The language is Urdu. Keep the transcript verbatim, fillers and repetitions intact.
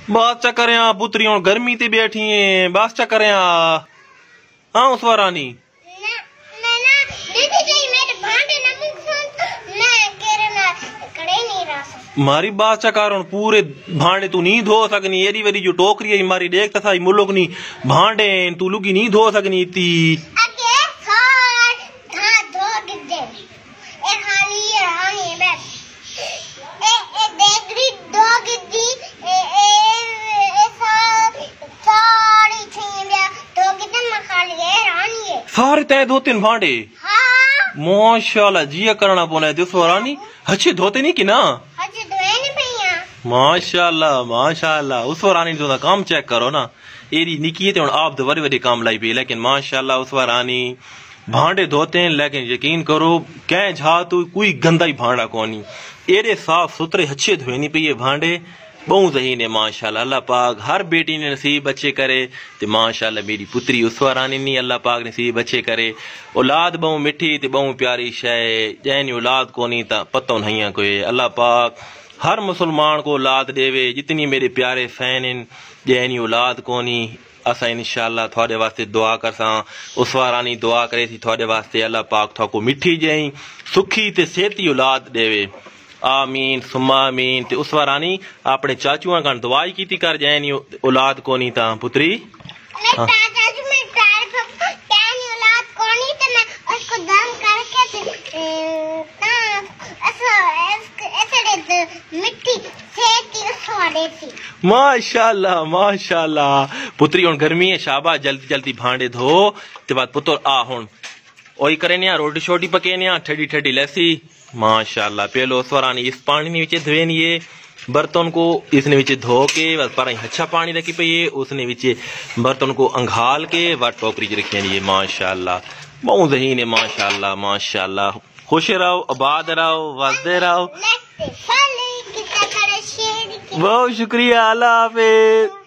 بات چا کریں پتری ہوں گرمی تے بیٹھی ہیں بس چا کریں ہاں اس وارانی ماری بات چا کر پورے بھانڈے تو نہیں دھو سکنی ایری ویری جو ٹوکری ہے ماری دیکھ تسا ملک نہیں بھانڈے تو لوگی نہیں دھو سکنی تی سارے تے دھوتے بھانڈے ماشاءاللہ جیا کرنا پونا ہے دس ورانی اچھے دھوتے نہیں کی نا ماشاءاللہ ماشاءاللہ اس ورانی تو کام چیک کرو نا ایری نکی تے آپ دو وری وری کام لائی پی لیکن ماشاءاللہ اس ورانی بھانڈے دھوتے ہیں لیکن یقین کرو کہیں جھا تو کوئی گندا ہی بھانڈا کونی ایرے صاف ستھرے اچھے دھوئے نہیں پی یہ بھانڈے بہت ذہین ہے ماشاءاللہ اللہ پاک ہر بیٹی نے نصیب بچے کرے تے ماشاءاللہ میری پتری اس ورانی نہیں اللہ پاک نصیب بچے کرے اولاد بہت مٹھی تے بہت پیاری شے جینی اولاد کو نہیں تا پتہ نہیں کوئی اللہ پاک ہر مسلمان کو اولاد دے وے جتنی میرے پیارے فین ہیں جینی اولاد کو نہیں اسا انشاءاللہ تھوڑے واسطے دعا کرساں اس وارانی دعا کرے تھی تھوڑے واسطے اللہ پاک تھو کو مٹھی جائیں سکھی تے صحتی اولاد دے وے آمین ثم آمین تے اس وارانی اپنے چاچوਆਂ کن دعائی کیتی کر جائیں اولاد کو نہیں تا پتری ماشاءاللہ ماشاءاللہ پتری ہوں گرمی ہے شابہ جلدی جلدی بھانڈے دھو تے بعد پتر آ ہوں اوئی کریں نیا روٹی شوٹی پکے نیا ٹھڈی ٹھڈی لیسی ماشاءاللہ پہلو اس ورانی اس پانی نے وچے دھوے نیے برتن کو اس نے وچے دھو کے پر اچھا پانی رکھی پئیے اس نے وچے برتن کو انگھال کے وٹ ٹوکری چ رکھے نیے ماشاءاللہ بہت ذہین ہے ماشاءاللہ ماشاءاللہ خوش رہو آباد رہو وسدے رہو بہت شکریہ اللہ حافظ